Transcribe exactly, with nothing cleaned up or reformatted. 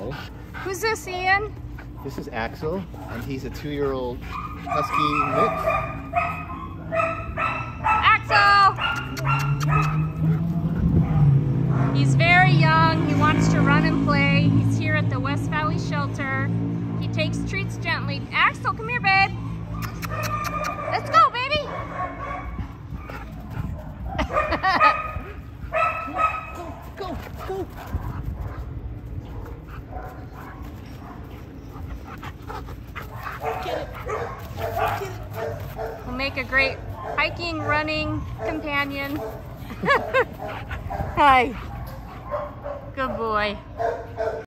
Okay. Who's this, Ian? This is Axel, and he's a two-year-old husky mix. Axel! He's very young. He wants to run and play. He's here at the West Valley Shelter. He takes treats gently. Axel, come here, babe. Let's go, baby. Go, go, go. Get it. Get it. Will make a great hiking, running companion. Hi. Good boy.